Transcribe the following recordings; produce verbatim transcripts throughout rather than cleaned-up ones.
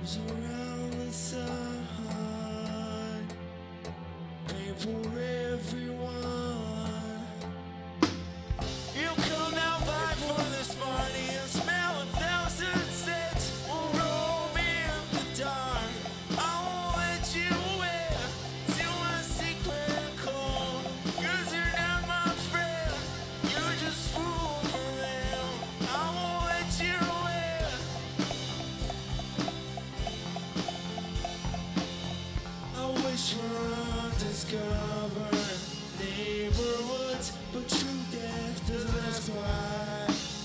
Arms around the sun, pain for everyone. You come down by for this party and smell a thousand scents. Will roll me in the dark. I won't let you in to my secret cold. Cause you're not my friend, you're just fool for them. I won't let you in. I wish for undiscovered neighborhoods, but true death doesn't ask why.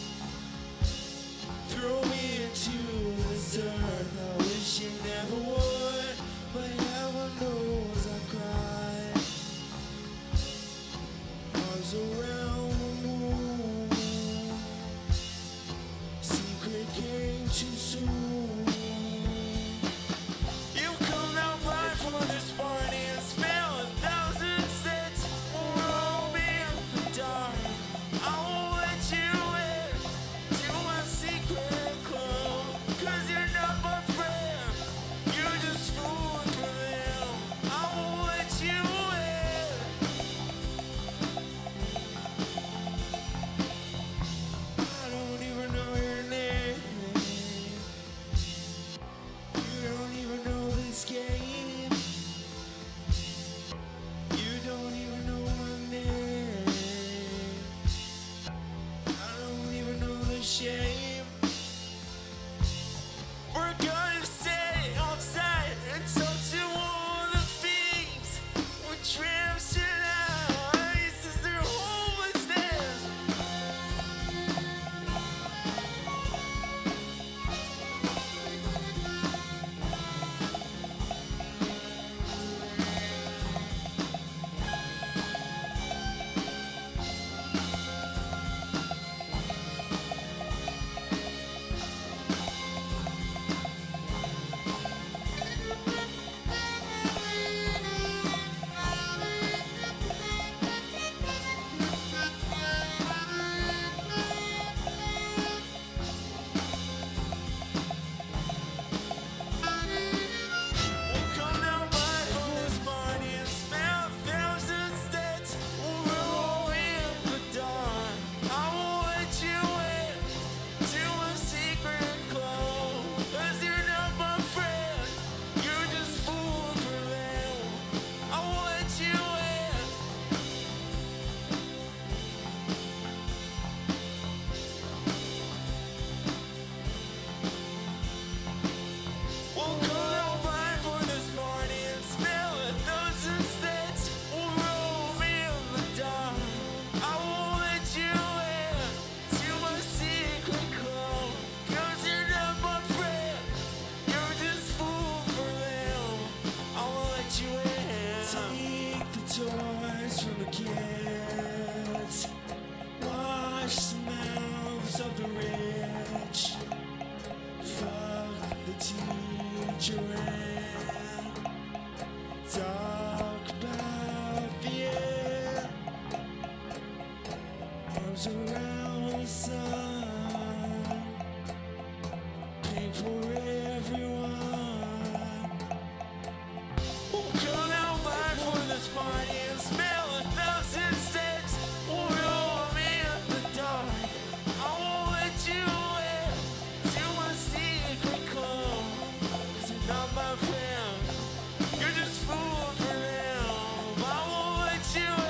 Throw me into this earth, I wish you never would, but heaven knows I cried. Arms around the moon, secret came too soon. You come down by for this party and smell a thousand scents. Will roll me in the dark. I won't let you in to my secret club. Cause you're not my friend, you're just fooling for them. I won't let you in. I don't even know your name. You don't even know this game. You don't even know my name. I don't even know the shame. We're gonna stay outside and talk to all the fiends. We're tramps tonight, this is their homelessness. We'll come down by for this party and smell a thousand scents. We'll roll in the dark. I won't let you in to my secret club. Cause you're not my friend, you're just fooling for them. I won't let you in. We'll come down by for this party and smell a thousand scents. Will roll me in the dark. I won't let you in to my secret club. Cause you're not my friend, you're just fool for them. I won't let you in. Take the toys from the kids, wash the mouths of the rich. Fuck the teacher and talk about the end. Arms around the sun, pain for everyone. We'll come out by for this party and smell a thousand scents. Will roll me in the dark. I won't let you in to my secret club. Cause you're not my friend, you're just fooling for them. I won't let you in.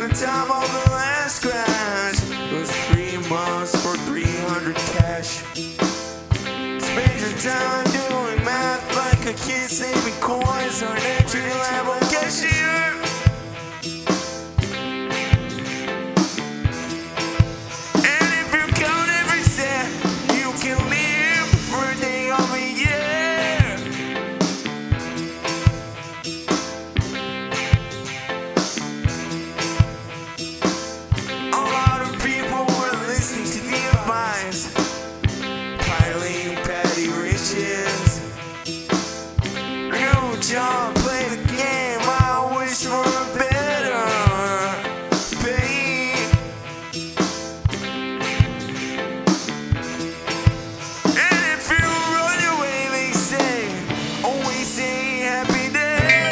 The time of the last crash was three months for three hundred cash. Spend your time doing math like a kid saving coins or an entry level cashier. And if you count every cent, you can live for a day of a year. A lot of people were listening to the advice, piling petty riches. New job, play the game, I wish for a better pay. And if you run away, they say, always say happy day.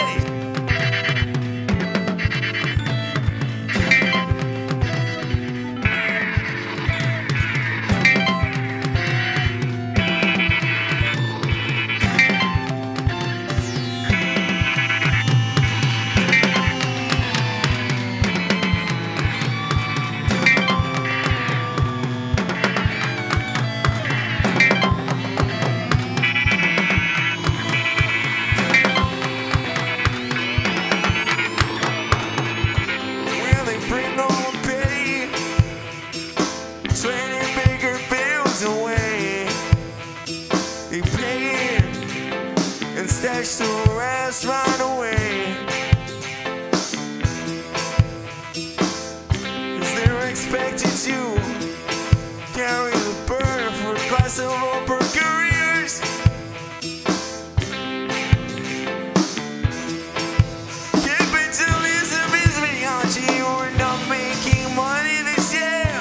Will they bring all the pity, twenty bigger bills away? They pay it and stash the rest right away. 'Cause they're expected to carry the burden for a class of open careers. Capitalism is reality, we're not making money this year.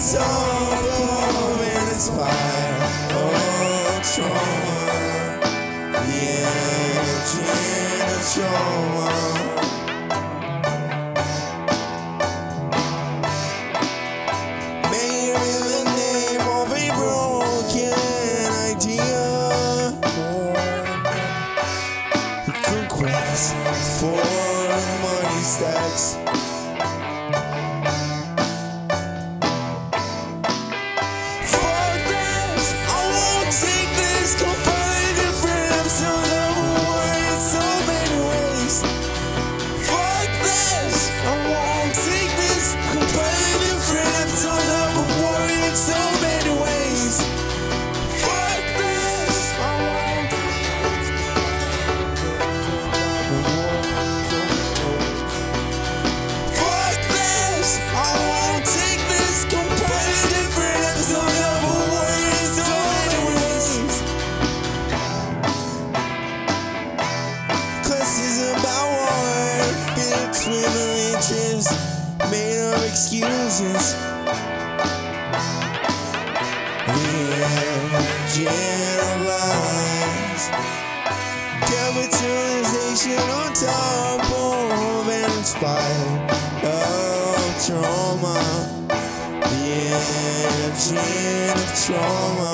above and inspire all trauma. The engine of trauma. Made in the name of a broken idea. Conquest for money stacks. Made of excuses. The engine of lies. Capitalization on top of and inspired of trauma. The engine of trauma.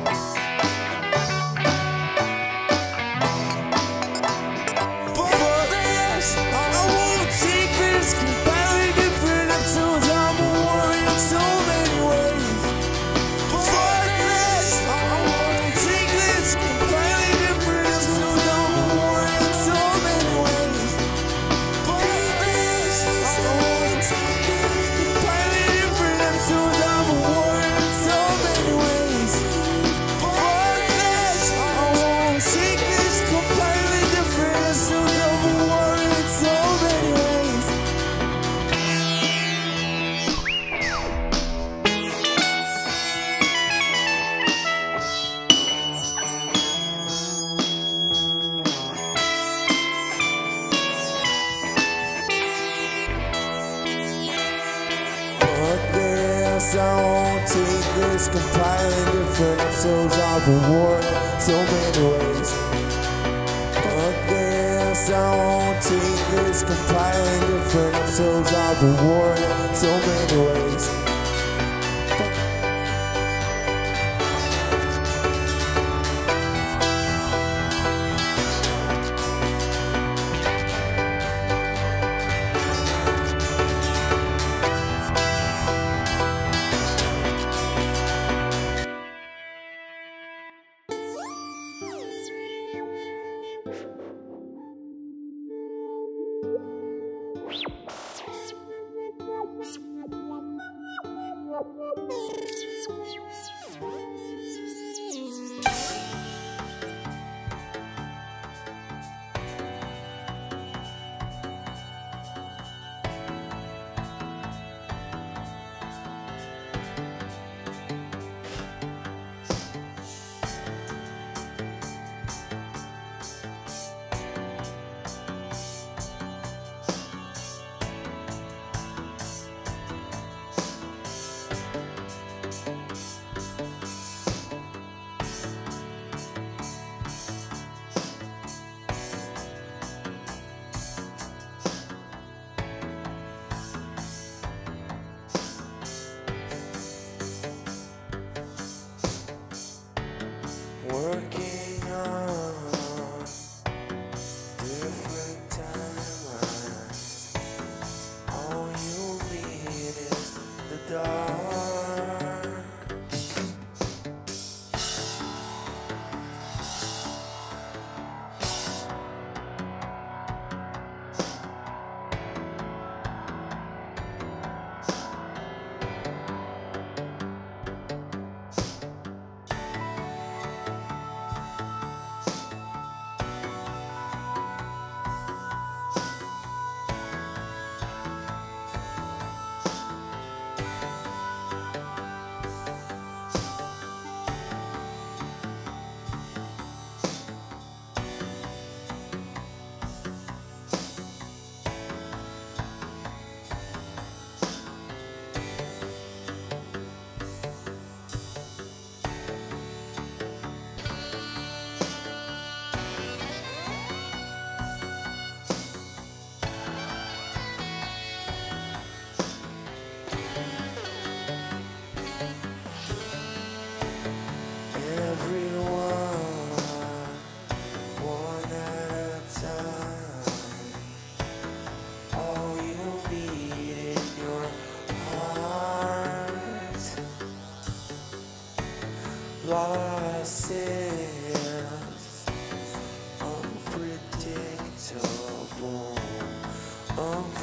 I won't take this, compiling different episodes of a war in so many ways. Fuck this, I won't take this, compiling different episodes of a war in so many ways.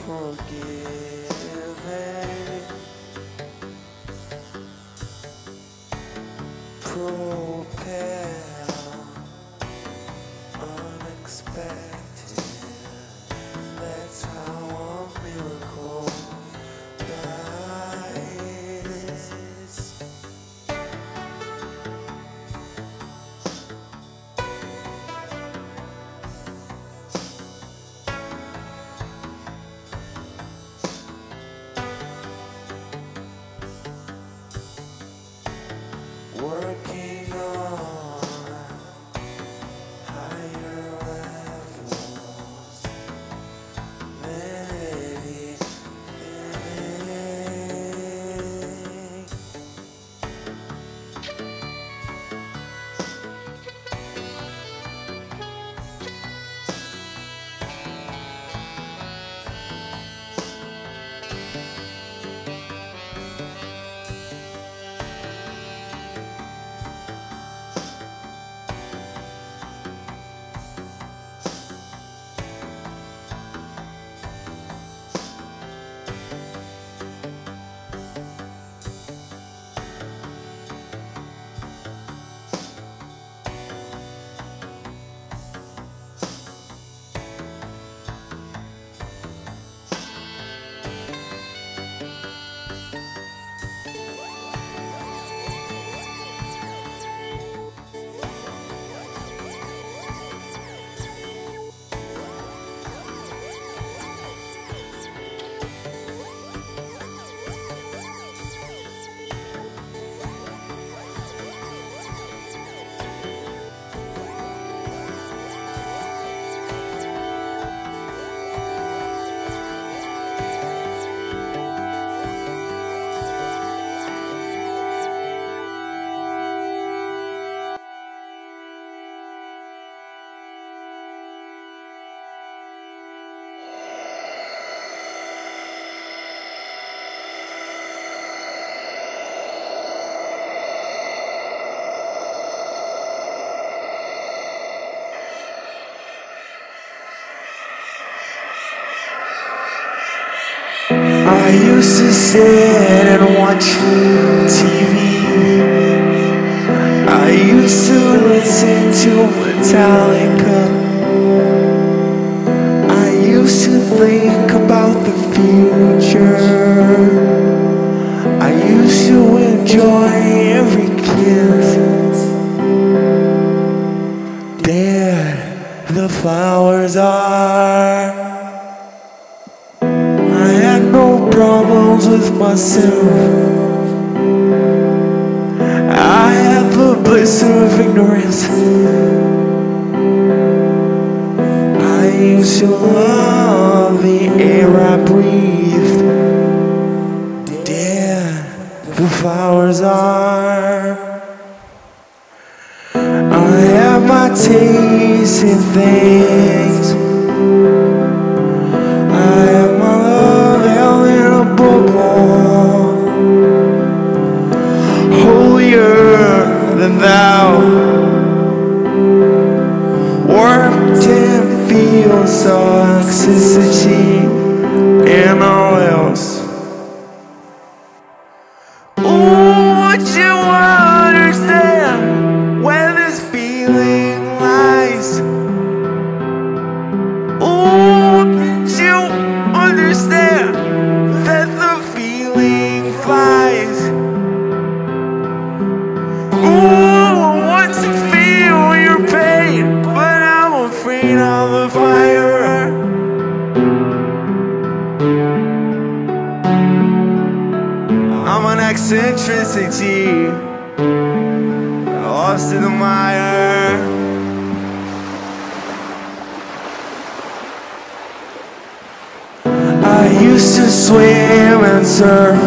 forgiven, propel, unexpected. That's how a miracle dies. Working on higher levels than anything. I used to sit and watch T V. I used to listen to Metallica. I used to think about the future. I used to enjoy every kiss. There the flowers are. I had no problems with myself. I had the bliss of ignorance. I used to love the air I breathed. There the flowers are. I have my taste in things. I have my love held in a bubble, holier than thou. Warped in fields of toxicity and all else. Oh, would you understand where this feeling lies? Oh, can't you understand that the feeling flies? Oh, I want to feel your pain, but I'm afraid of the fire. I'm an eccentricity, lost in the mire. I used to swim and surf,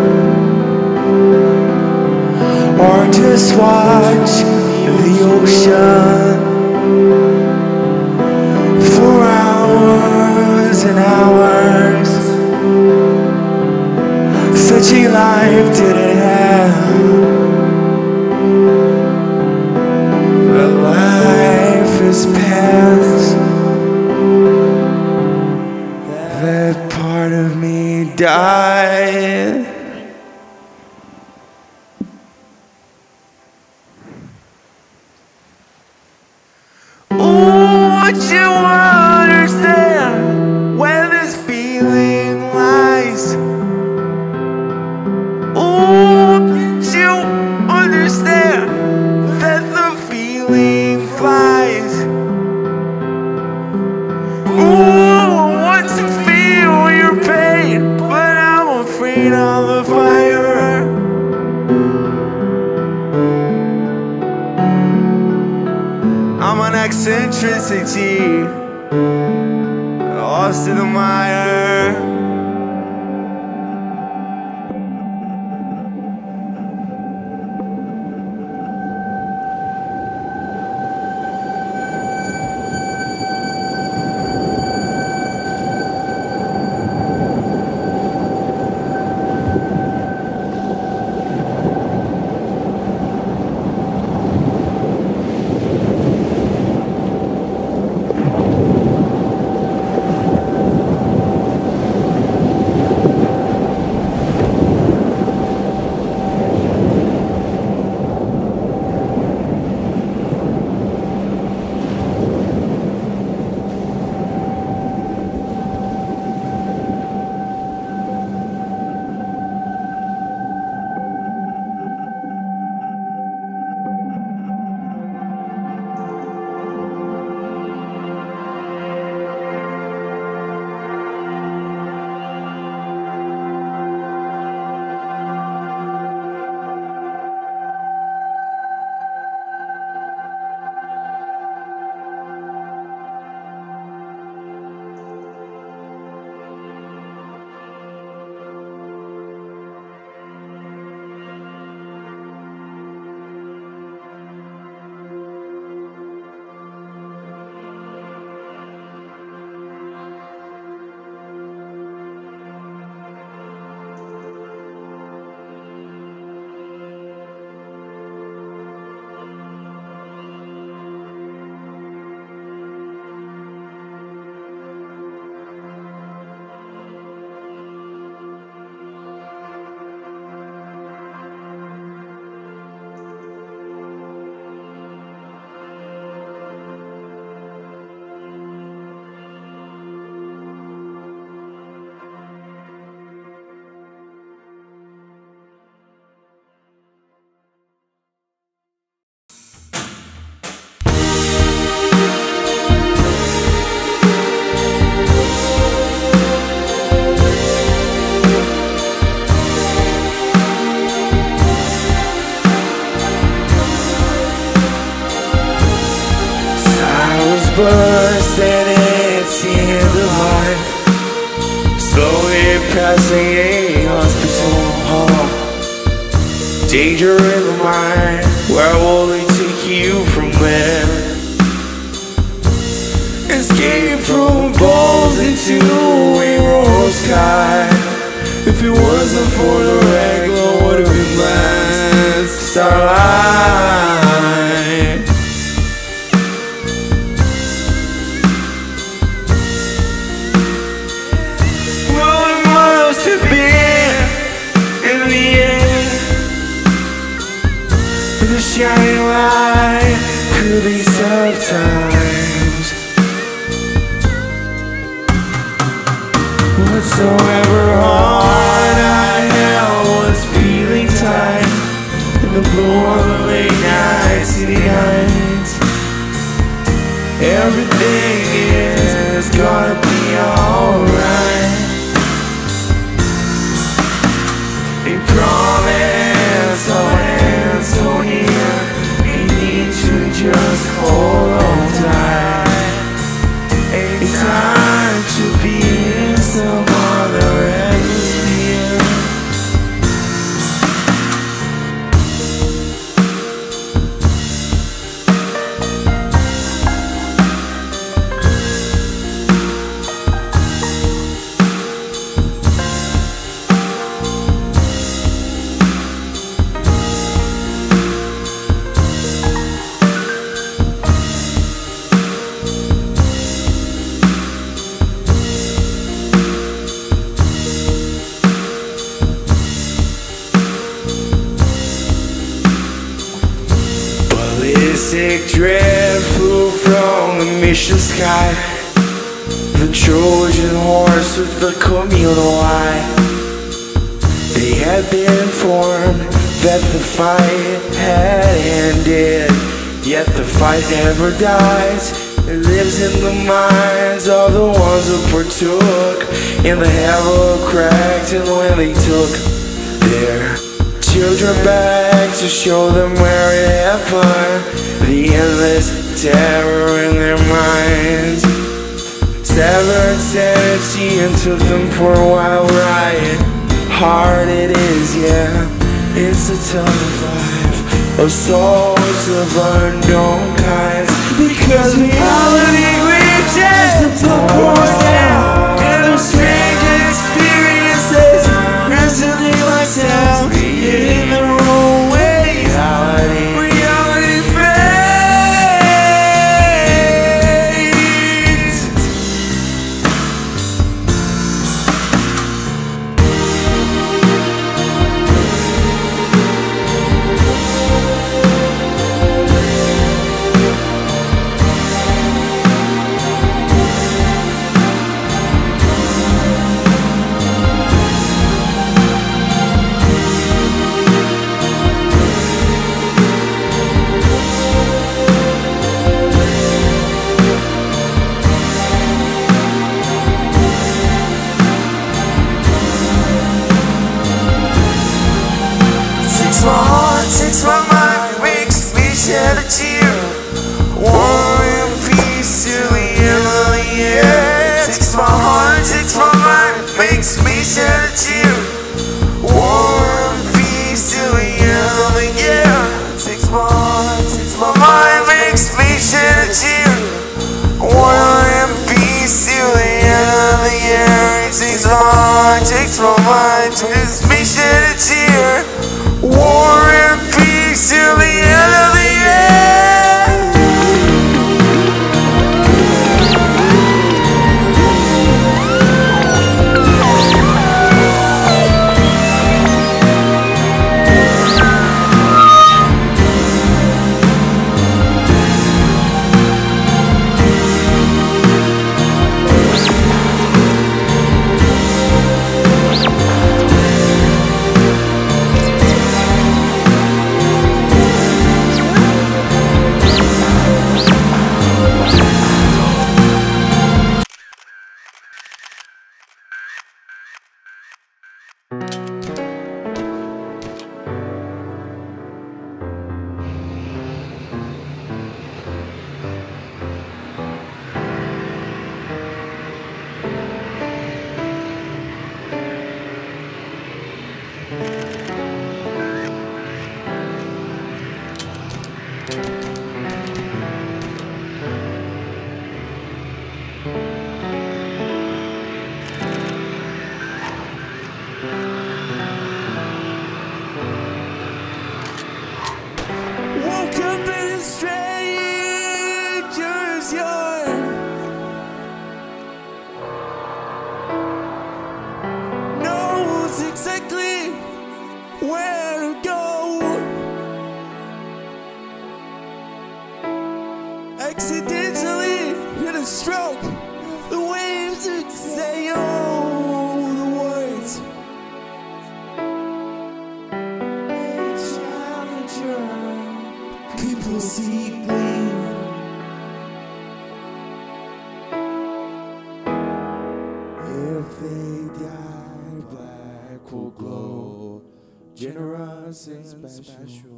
or just watch the ocean for hours and hours. Such a life did it have, but life is past that part. die. Won't you understand where this feeling lies? Oh, can't you understand that the feeling flies? Oh, I want to feel your pain, but I'm afraid of the fire. I'm an eccentricity, lost in the mire. Burst and it's the end of life, slowly passing a hospital hall. Danger in the mind, where will they take you from there? Escape from balls into a rose sky. If it wasn't for the regular, would have been last starlight. Shining light through these tough times. Whatsoever heart I held was feeling tight in the blue of the late night city nights. Everything is gonna be alright. They promise our hands so near. Just hold on tight. It's time to be in some other atmosphere. reached the sky. The Trojan horse with the communal eye. They had been informed that the fight had ended, yet the fight never dies. It lives in the minds of the ones who partook in the hell cracked, and when they took their children back to show them where it happened, the endless terror in their minds severed sanity and took them for a wild ride. Hard it is, yeah, it's a tough life of souls of unknown kinds, because reality reaches the popcorn down, and those strange experiences resonate like sounds in their own way. Reality, reality fades. My heart takes my mind, makes me shed a tear. War and peace till the end of the year. Takes my heart, takes my mind, makes me shed a tear. War and peace till the end of the year. Takes my heart, takes my mind, makes me shed a tear. War and peace till the end of the year. Takes my heart, takes my mind, makes me shed a tear. War and peace till the end of the year. Woke up in a stranger's yard. Knows exactly where to go. Accidentally hit a stroke. The waves would say, oh, the words. Challenger. People seek gleam. If they die, black will glow, generous and special.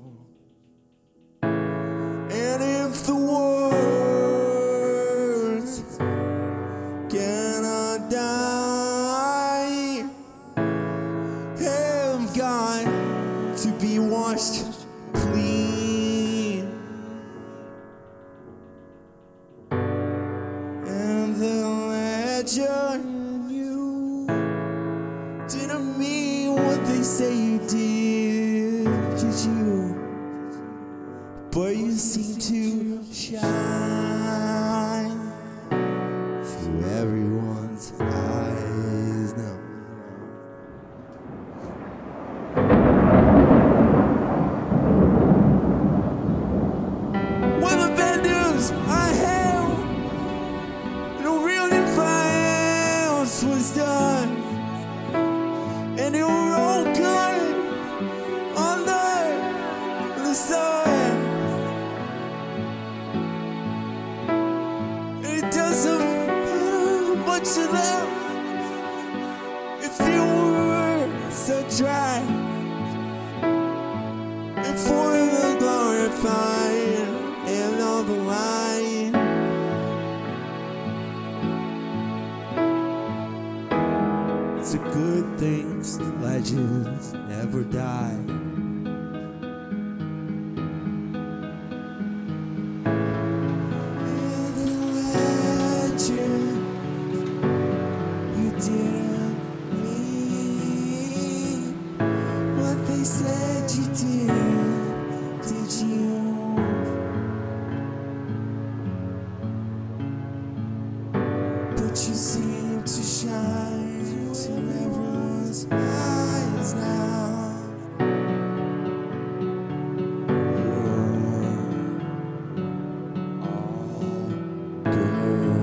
And if the words cannot die, have got to be washed clean. And the legend you didn't mean what they say you did, did you? But you seem to shine through everyone's eyes now. Well, the bad news I have much of them. If you were so dry, and for the glorified and all the wine, it's a good thing legends never die. Said you did, did you? But you seem to shine to everyone's eyes now. You're all good.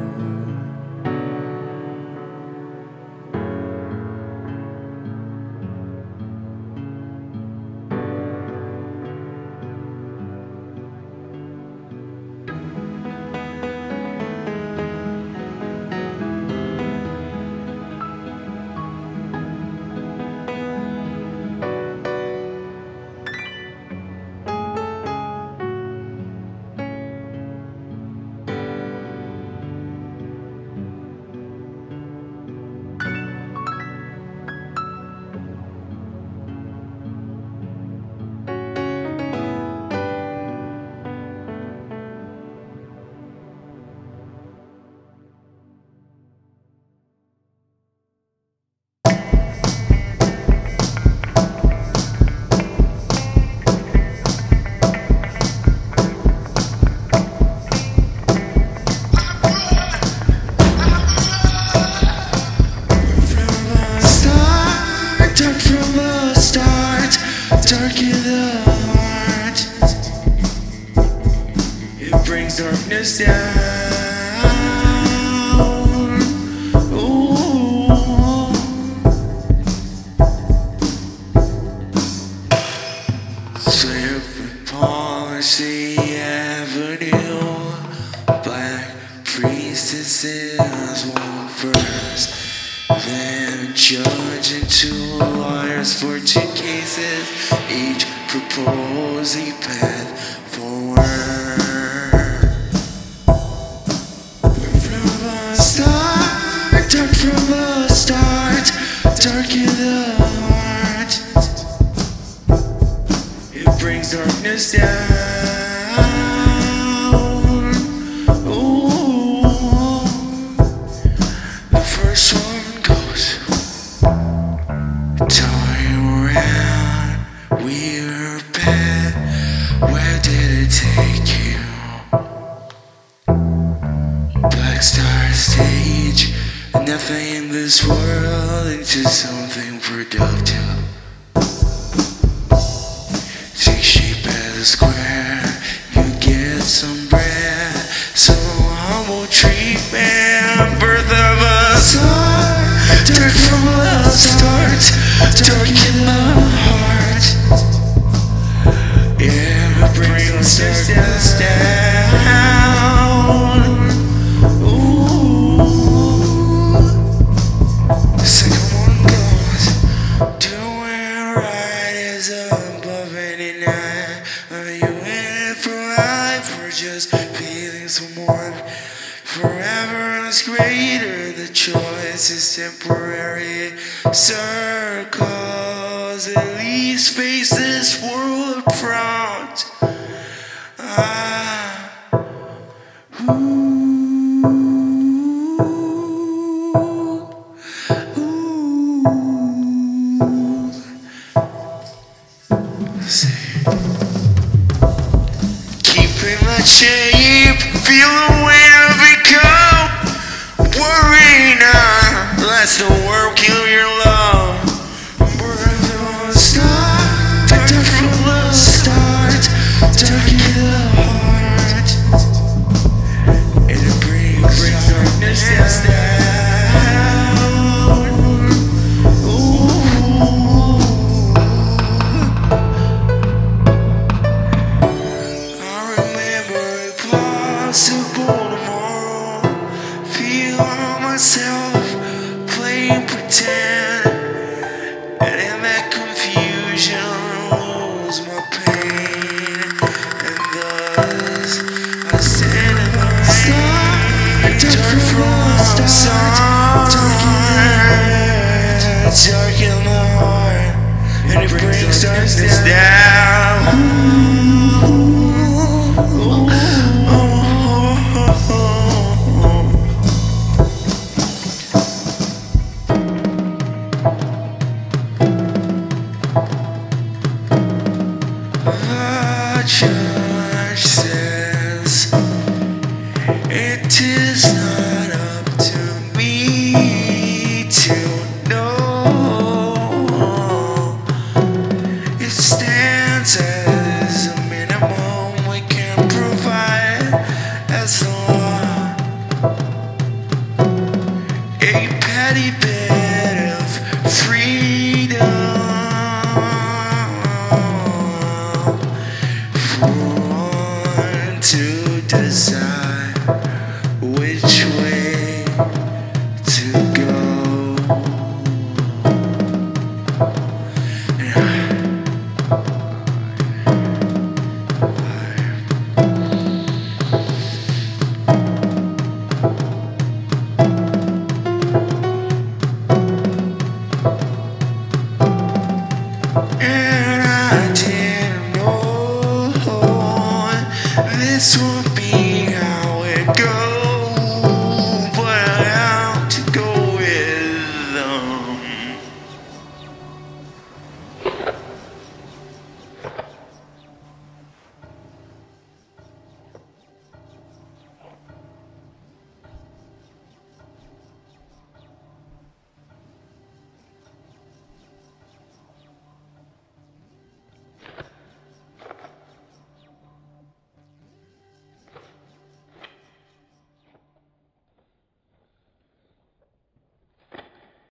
Dark in the heart, it brings darkness down. Ooh. Slip Policy Avenue, black priestesses walk first, then judge and two lawyers for two cases, each propose a path forward. From the start, dark from the start, dark in the heart, it brings darkness down. Ooh. The first one goes, time around, we're bad, where did it take you? Black Star Stage, nothing in this world into something productive. Take shape at a square, you get some bread, some humble treatment, birth of a star, dark from the start, dark in the heart, yeah, brings darkness down. Ooh. The second one goes, doing right is above eighty-nine. Are you in it for life or just feeling some warmth? Forever is greater, the choice is temporary. Circles, at least face this world up front. Ah. Ooh. Ooh. See. Keeping the shape, feel the weight of it come. Worry not, let the world kill your love. Birth of the start, dark from the start, dark in the heart, myself playing pretend, and in that confusion lose my pain, and thus I stand in the rain, dark from outside, dark in the heart, and it brings darkness down. The judge says it is not up to me to know. It stands as a minimum we can provide as the law. A petty bit of freedom to decide which way to go.